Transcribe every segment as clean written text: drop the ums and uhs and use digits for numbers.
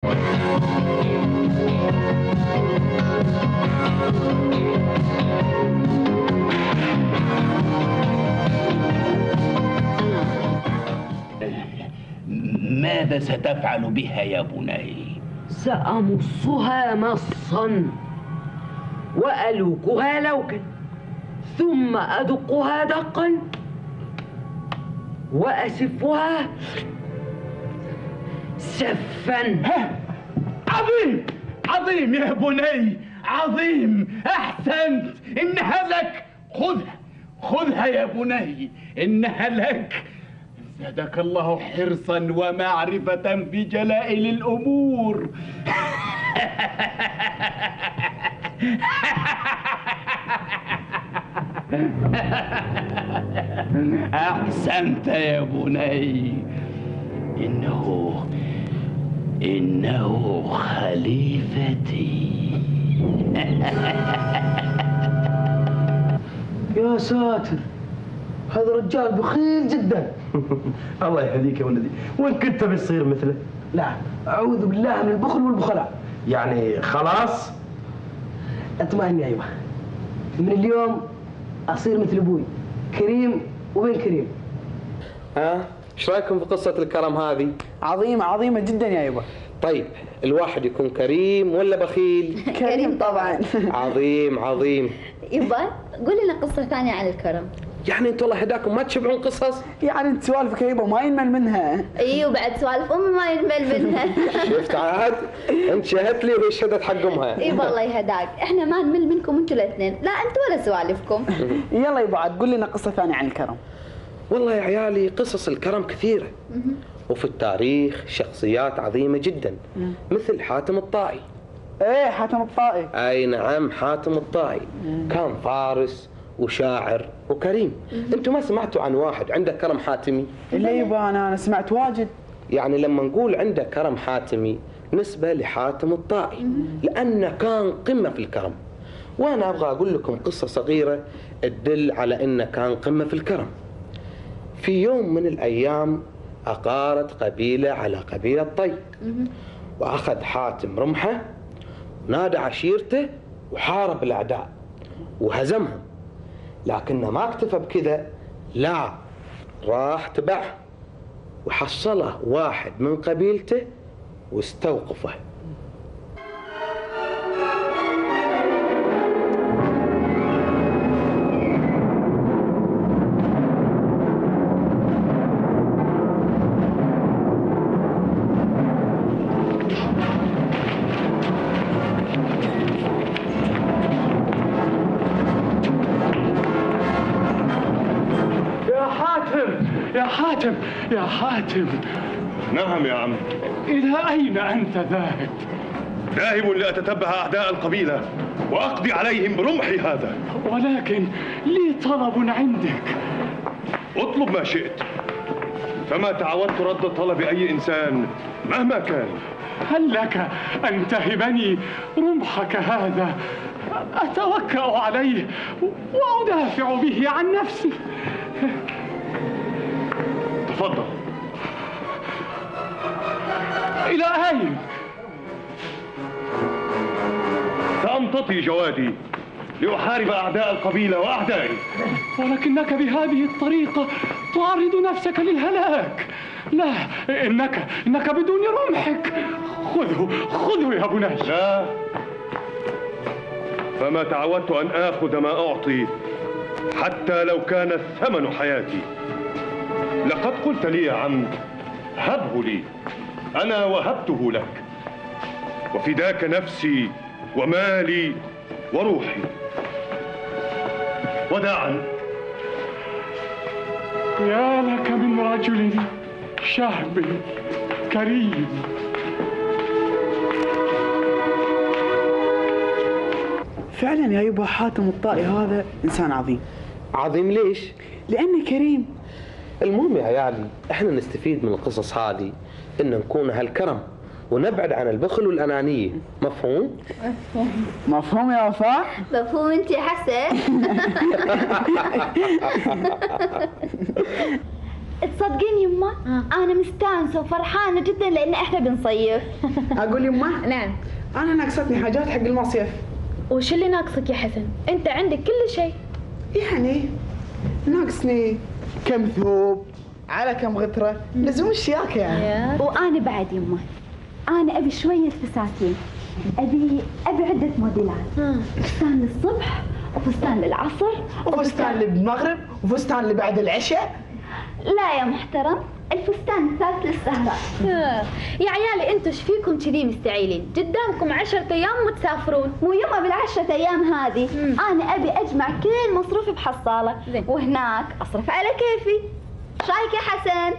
ماذا ستفعل بها يا بني؟ سأمصها مصا وألوكها لوكا، ثم أدقها دقا وأسفها سفا. عظيم عظيم يا بني، عظيم، أحسنت، إنها لك. خذها خذها يا بني، إنها لك. زادك الله حرصا ومعرفة بجلائل الأمور. أحسنت يا بني، إنه خليفتي. يا ساتر، هذا رجال بخيل جدا. الله يهديك يا ولدي، وين كنت بتصير مثله؟ لا، أعوذ بالله من البخل والبخلاء. يعني خلاص؟ اطمئن يا أيوة، من اليوم أصير مثل أبوي، كريم وبن كريم. ايش رايكم في قصة الكرم هذه؟ عظيمة عظيمة جدا يا يبا. طيب الواحد يكون كريم ولا بخيل؟ كريم طبعا. عظيم عظيم. يبا قول لنا قصة ثانية عن الكرم. يعني انتوا الله هداكم ما تشبعون قصص؟ يعني انت سوالفك يا يبا ما ينمل منها. ايوه بعد سوالف امي ما ينمل منها. شفت عاد؟ انت شهدت لي وهي شهدت حق امها. يبا الله يهداك، احنا ما نمل منكم انتوا الاثنين، لا انتوا ولا سوالفكم. يلا يبا عاد قول لنا قصة ثانية عن الكرم. والله يا عيالي قصص الكرم كثيرة، وفي التاريخ شخصيات عظيمة جدا مثل حاتم الطائي. ايه حاتم الطائي. اي نعم حاتم الطائي كان فارس وشاعر وكريم. انتم ما سمعتوا عن واحد عنده كرم حاتمي؟ اللي يبا انا سمعت واجد. يعني لما نقول عنده كرم حاتمي نسبة لحاتم الطائي لأنه كان قمة في الكرم. وأنا أبغى أقول لكم قصة صغيرة تدل على أنه كان قمة في الكرم. في يوم من الأيام أغارت قبيلة على قبيلة طي، وأخذ حاتم رمحه ونادى عشيرته وحارب الأعداء وهزمهم، لكنه ما اكتفى بكذا، لا راح تبعه وحصله واحد من قبيلته واستوقفه. يا حاتم. نعم يا عم. إلى أين أنت ذاهب؟ ذاهب لأتتبع أعداء القبيلة وأقضي عليهم برمحي هذا. ولكن لي طلب عندك. اطلب ما شئت، فما تعودت رد طلب أي إنسان مهما كان. هل لك أن تهبني رمحك هذا أتوكأ عليه وأدافع به عن نفسي؟ تفضل. إلى أين؟ سأمتطي جوادي لأحارب أعداء القبيلة وأعدائي. ولكنك بهذه الطريقة تعرض نفسك للهلاك. لا، إنك بدون رمحك. خذه يا بني. لا، فما تعودت أن آخذ ما أعطي حتى لو كان الثمن حياتي. لقد قلت لي يا عم هبه لي، أنا وهبته لك، وفداك نفسي ومالي وروحي. وداعا. يا لك من رجل شاب كريم. فعلا يا يبا حاتم الطائي هذا إنسان عظيم. عظيم ليش؟ لأنه كريم. المهم يا عيالي احنا نستفيد من القصص هذه ان نكون هالكرم ونبعد عن البخل والأنانية. مفهوم؟ مفهوم يا وفاء؟ مفهوم انت يا حسن. تصدقين يما انا مستانسه وفرحانه جدا لان احنا بنصيف. اقول يما نعم. انا ناقصتني حاجات حق المصيف. وش اللي ناقصك يا حسن؟ انت عندك كل شيء. يعني ناقصني كم ثوب على كم غتره، لزوم الشياكه يعني. وانا بعد يما انا ابي شويه فساتين، ابي عده موديلات، فستان للصبح وفستان للعصر وفستان اللي بالمغرب وفستان اللي بعد العشاء. لا يا محترم، الفستان الثالث للسهرة. يا عيالي انتوا ايش فيكم كذي مستعيلين؟ قدامكم 10 ايام وتسافرون. مو يما بالعشرة ايام هذه انا ابي اجمع كل مصروفي بحصالة وهناك اصرف على كيفي. ايش رايك يا حسن؟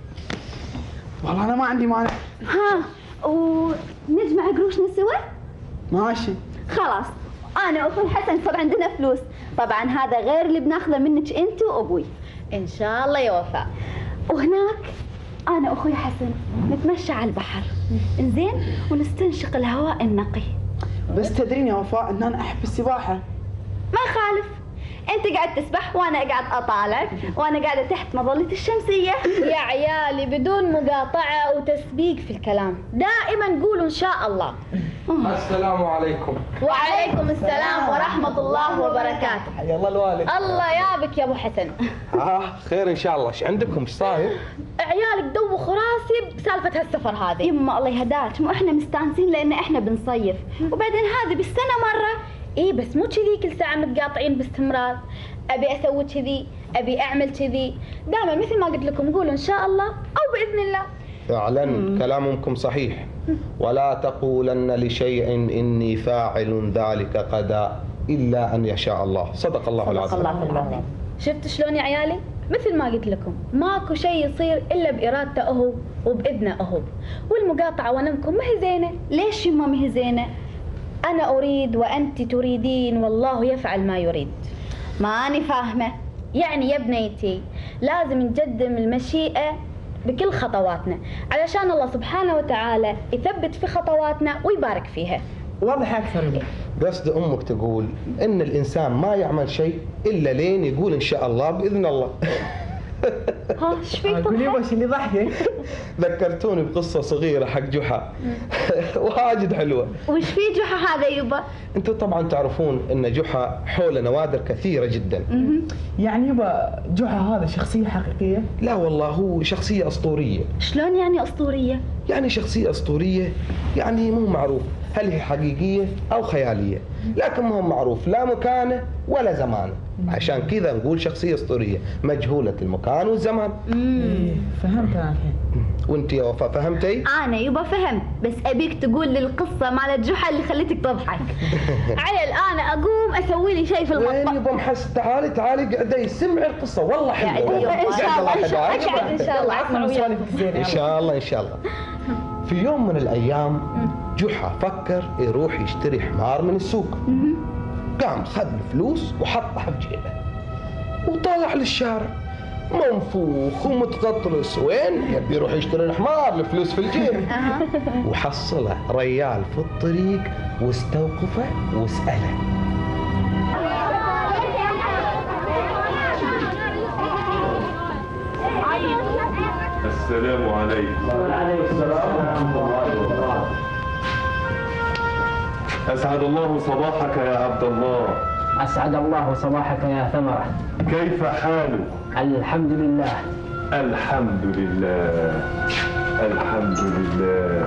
والله انا ما عندي مانع. ها ونجمع قروشنا سوا؟ ماشي خلاص انا واخوي حسن صار عندنا فلوس، طبعا هذا غير اللي بناخذه منك انت وابوي. ان شاء الله يا وفاء. وهناك انا واخوي حسن نتمشى على البحر انزين ونستنشق الهواء النقي. بس تدرين يا وفاء ان انا احب السباحه. ما يخالف، انت قاعد تسبح وانا قاعد اطالعك وانا قاعده تحت مظله الشمسيه. يا عيالي بدون مقاطعه وتسبيق في الكلام، دائما قولوا ان شاء الله. السلام عليكم. وعليكم السلام ورحمه الله وبركاته. حيا الله الوالد. الله يابك يا ابو حسن. خير ان شاء الله. ايش عندكم؟ ايش صاير؟ عيالك دوخوا راسي بسالفه هالسفر هذه. يما الله يهداك، مو احنا مستانسين لان احنا بنصيف، وبعدين هذه بالسنه مره. ايه بس مو كذي كل ساعه متقاطعين باستمرار. ابي اسوي كذي، ابي اعمل كذي، دائما مثل ما قلت لكم قولوا ان شاء الله او باذن الله. فعلا كلامكم صحيح. ولا تقولن لشيء اني فاعل ذلك غدا الا ان يشاء الله. صدق الله العظيم. الله العظيم. شفت شلون يا عيالي؟ مثل ما قلت لكم ماكو شيء يصير الا بارادته هو وباذنه هو، والمقاطعه ونمكم ما هي زينه. ليش يما ما هي زينه؟ انا اريد وانت تريدين والله يفعل ما يريد. ماني فاهمه. يعني يا بنيتي لازم نقدم المشيئه بكل خطواتنا علشان الله سبحانه وتعالى يثبت في خطواتنا ويبارك فيها. واضح اكثر يما. قصد امك تقول ان الانسان ما يعمل شيء الا لين يقول ان شاء الله باذن الله. ها ايش فيك اقول يبا تضحك؟ ايش اللي ضحكك؟ ذكرتوني بقصه صغيره حق جحا. واجد حلوه. وش في جحا هذا يبا؟ انتم طبعا تعرفون ان جحا حوله نوادر كثيره جدا. يعني يبا جحا هذا شخصيه حقيقيه؟ لا والله هو شخصيه اسطوريه. شلون يعني اسطوريه؟ يعني شخصيه اسطوريه، يعني مو معروف هل هي حقيقيه او خياليه، لكن ما هو معروف لا مكانه ولا زمانه، عشان كذا نقول شخصيه اسطوريه مجهوله المكان والزمان. فهمت انا الحين. وانت يا وفاء فهمتي؟ انا يبا فهمت، بس ابيك تقول لي القصه مالت جحا اللي خلتك تضحك. على الان اقوم اسوي لي شيء في وين المطبخ. يبا محس؟ تعالي قعدي سمعي القصه والله حلوه. ان شاء الله اقعد ان شاء الله اسمع وياك. ان شاء الله ان شاء الله. في يوم من الايام جحا فكر يروح يشتري حمار من السوق. قام خذ الفلوس وحطها في جيبه وطلع للشارع منفوخ ومتغطرس. وين؟ يبي يروح يشتري الحمار، الفلوس في الجيب. وحصله ريال في الطريق واستوقفه واسأله: السلام عليكم. وعليكم السلام ورحمة الله وبركاته. أسعد الله صباحك يا عبد الله. أسعد الله صباحك يا ثمرة. كيف حالك؟ الحمد لله. الحمد لله. الحمد لله.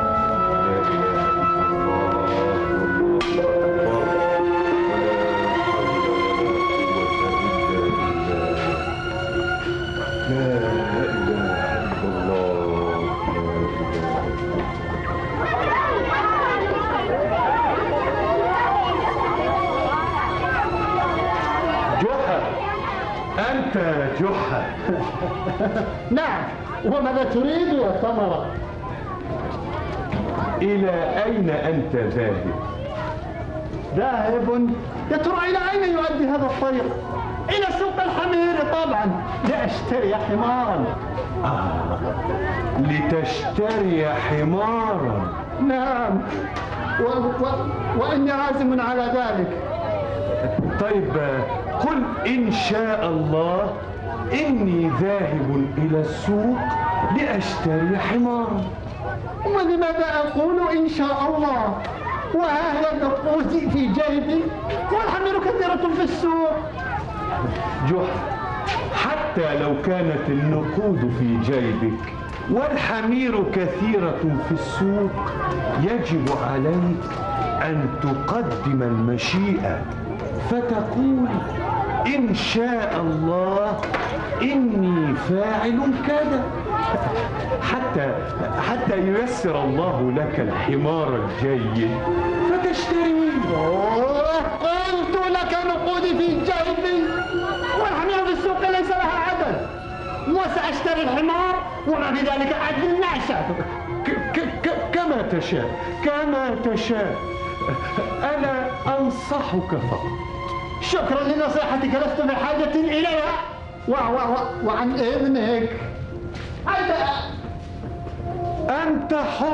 لا إله إلا الله. جحا، أنت جحا. نعم، وماذا تريد يا ثمرة؟ إلى أين أنت ذاهب؟ ذاهب؟ يا ترى إلى أين يؤدي هذا الطريق؟ إلى سوق الحمير طبعا، لأشتري حمارا. لتشتري حمارا؟ نعم، وإني عازم على ذلك. طيب قل إن شاء الله إني ذاهب إلى السوق لأشتري حمارا. ولماذا أقول إن شاء الله وها هي النقود في جيبي والحمير كثيرة في السوق؟ جحا، حتى لو كانت النقود في جيبك والحمير كثيرة في السوق يجب عليك أن تقدم المشيئة فتقول إن شاء الله إني فاعل كذا حتى ييسر الله لك الحمار الجيد فتشتريه. قلت لك نقودي في جيبي والحمير في السوق ليس لها عدد، وسأشتري الحمار وما في ذلك عدل نعشة. كما تشاء أنا أنصحك فقط. شكرا لنصيحتك، لست بحاجة إليها. وعن إذنك أنت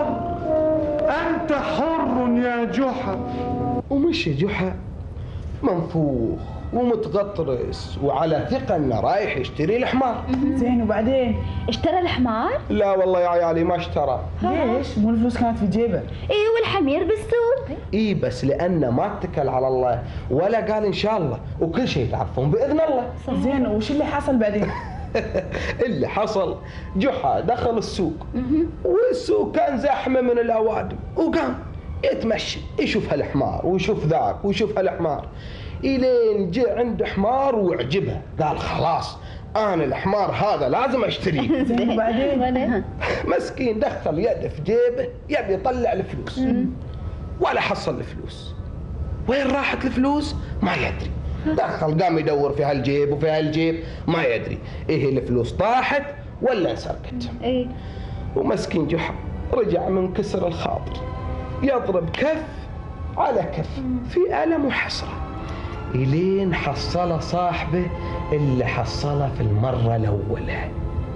حر يا جحا. ومشي جحا منفوخ ومتغطرس وعلى ثقة انه رايح يشتري الحمار. زين وبعدين؟ اشترى الحمار؟ لا والله يا عيالي ما اشترى. ليش؟ مو الفلوس كانت في جيبه؟ ايه والحمير بالسوق. ايه بس لانه ما اتكل على الله ولا قال ان شاء الله وكل شيء تعرفون باذن الله. زين وش اللي حصل بعدين؟ اللي حصل جحا دخل السوق والسوق كان زحمه من الاوادم وقام يتمشى يشوف هالحمار ويشوف ذاك ويشوف هالحمار الين جاء عنده حمار وعجبه قال خلاص انا الحمار هذا لازم اشتريه. زين وبعدين؟ مسكين دخل يده في جيبه يبي يطلع الفلوس ولا حصل الفلوس. وين راحت الفلوس ما يدري. دخل قام يدور في هالجيب وفي هالجيب ما يدري ايه الفلوس طاحت ولا انسرقت. ايه ومسكين جحا رجع من كسر الخاطر يضرب كف على كف في ألم وحسرة إلين حصل صاحبه اللي حصله في المرة الأولى.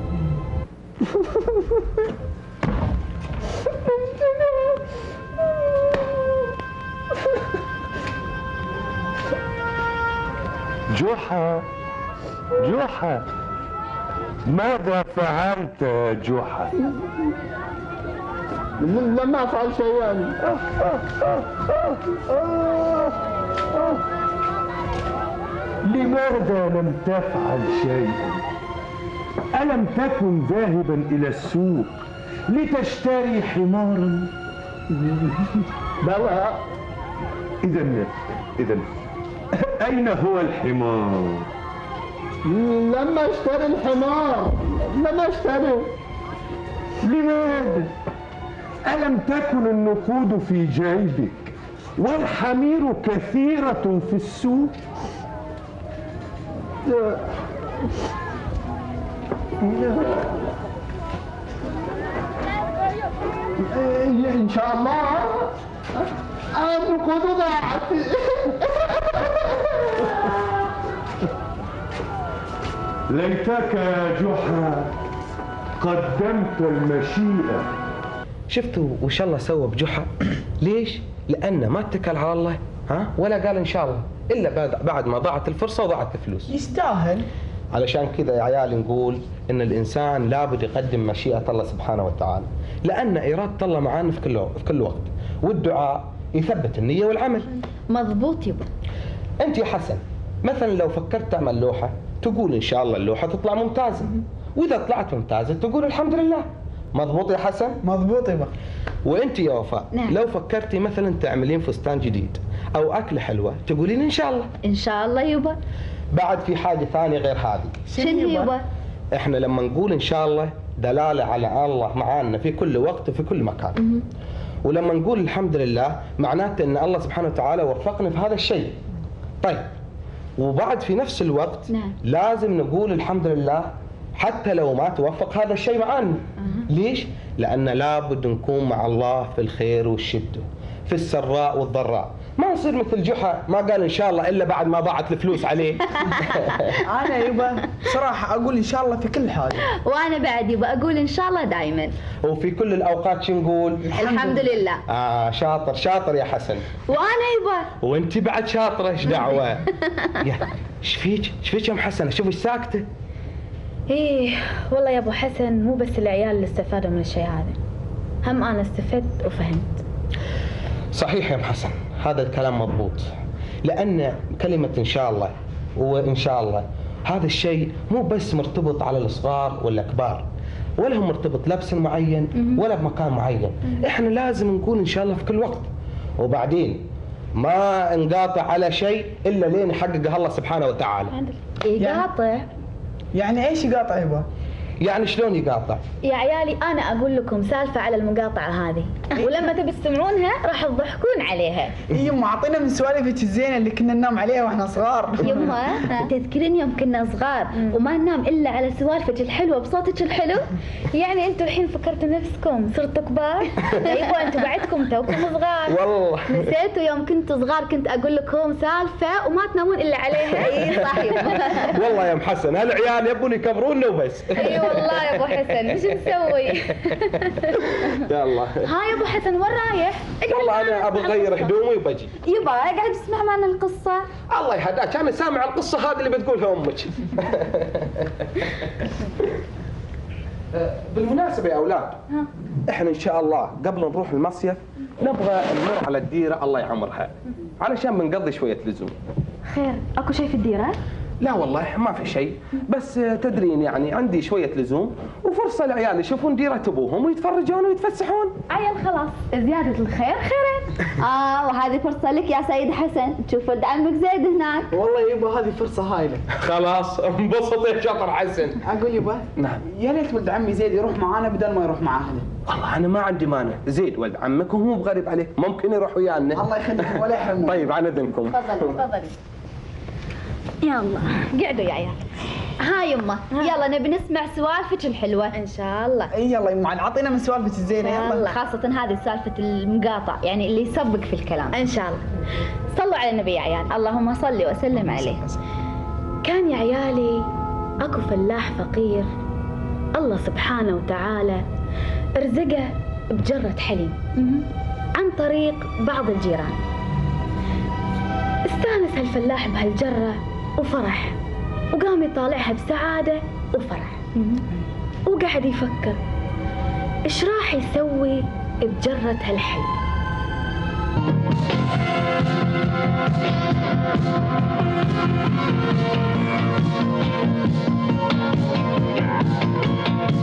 جحا ماذا فعلت يا جحا؟ لم أفعل شيئا. لماذا لم تفعل شيئا؟ ألم تكن ذاهبا إلى السوق لتشتري حمارا؟ بلى. إذا أين هو الحمار؟ لم أشتري الحمار، لم أشتري. لماذا؟ ألم تكن النقود في جيبك والحمير كثيرة في السوق؟ إن شاء الله النقود ضاعت. ليتك يا جحا قدمت المشيئة. شفتوا وش الله سوى بجحا؟ ليش؟ لأنه ما اتكل على الله ولا قال إن شاء الله إلا بعد ما ضاعت الفرصة وضاعت الفلوس. يستاهل. علشان كذا يا عيال نقول إن الإنسان لابد يقدم مشيئة الله سبحانه وتعالى، لأن إرادة الله معانا في كل وقت، والدعاء يثبت النية والعمل. مضبوط يبا. أنت يا حسن مثلا لو فكرت تعمل لوحة تقول إن شاء الله اللوحة تطلع ممتازة، وإذا طلعت ممتازة تقول الحمد لله. مضبوط يا حسن؟ مضبوط يبا. وأنت يا وفاء نعم. لو فكرتي مثلا تعملين فستان جديد أو أكلة حلوة تقولين إن شاء الله. إن شاء الله يبا. بعد في حاجة ثانية غير هذه. شنو يبا؟ إحنا لما نقول إن شاء الله دلالة على الله معانا في كل وقت وفي كل مكان. ولما نقول الحمد لله معناته إن الله سبحانه وتعالى وفقنا في هذا الشيء. طيب وبعد في نفس الوقت نعم. لازم نقول الحمد لله حتى لو ما توفق هذا الشيء معنا. ليش؟ لأن لابد نكون مع الله في الخير والشدة، في السراء والضراء. ما نصير مثل جحا ما قال إن شاء الله إلا بعد ما ضاعت الفلوس عليه. أنا يبا صراحة أقول إن شاء الله في كل حاجة. وأنا بعد يبا أقول إن شاء الله دائما. وفي كل الأوقات شو نقول؟ الحمد لله. شاطر شاطر يا حسن. وأنا يبا. وأنت بعد شاطرة إيش دعوة؟ يا إيش فيك يا أم حسنة؟ شوفي ساكتة. ايه والله يا ابو حسن، مو بس العيال اللي استفادوا من الشيء هذا، هم انا استفدت وفهمت. صحيح يا ام حسن، هذا الكلام مضبوط، لأن كلمة إن شاء الله وإن شاء الله هذا الشيء مو بس مرتبط على الصغار ولا الكبار، ولا هو مرتبط لا بسن معين ولا بمكان معين. إحنا لازم نقول إن شاء الله في كل وقت، وبعدين ما نقاطع على شيء إلا لين يحققها الله سبحانه وتعالى. يقاطع؟ يعني ايش يقاطع يبا؟ يعني شلون يقاطع؟ يا عيالي أنا أقول لكم سالفة على المقاطعة هذه، ولما تبي تسمعونها راح تضحكون عليها. يما اعطينا من سوالفك الزينه اللي كنا ننام عليها واحنا صغار. يما تذكرين يوم كنا صغار وما ننام الا على سوالفك الحلوه بصوتك الحلو؟ يعني انتوا الحين فكرتوا نفسكم صرتوا كبار؟ ايوه انتوا بعدكم توكم صغار. والله نسيتوا يوم كنتوا صغار كنت اقول لكم سالفه وما تنامون الا عليها؟ اي صح يما. والله يا ام حسن هالعيال يبون يكبرونا وبس. اي والله يا ابو حسن، وش نسوي؟ يلا ها يا ابو حسن وين رايح؟ والله انا ابغى اغير هدومي وبجي. يبا اقعد اسمع معنا القصه. الله يهداك، انا سامع القصه هذه اللي بتقولها امك. بالمناسبه يا اولاد، احنا ان شاء الله قبل نروح المصيف نبغى نمر على الديره الله يعمرها علشان بنقضي شويه لزوم. خير اكو شيء في الديره؟ لا والله ما في شيء، بس تدرين يعني عندي شويه لزوم وفرصه العيال يشوفون ديره ابوهم ويتفرجون ويتفسحون. عيل خلاص، زياده الخير خيرين. وهذه فرصه لك يا سيد حسن تشوف ولد عمك زيد هناك. والله يبا هذه فرصه هايله. خلاص انبسط يا شاطر حسن. اقول يبا نعم يا ريت ولد عمي زيد يروح معانا بدل ما يروح مع اهله. والله انا ما عندي مانع، زيد ولد عمك وهو بغريب عليك، ممكن يروح ويانا. الله يخليكم ولا يحرمنا. طيب عن اذنكم. تفضلي. يلا قعدوا يا عيال. ها يما يلا نبي نسمع سوالفك الحلوه. ان شاء الله. اي يلا يما اعطينا من سوالفك الزينه يلا. خاصه هذه سالفه المقاطع، يعني اللي يسبق في الكلام. ان شاء الله. صلوا على النبي يا عيال. اللهم صل وسلم عليه. كان يا عيالي اكو فلاح فقير، الله سبحانه وتعالى ارزقه بجرة حليب عن طريق بعض الجيران. استانس هالفلاح بهالجرة وفرح، وقام يطالعها بسعادة وفرح، وقعد يفكر ايش راح يسوي بجرة هالحليب.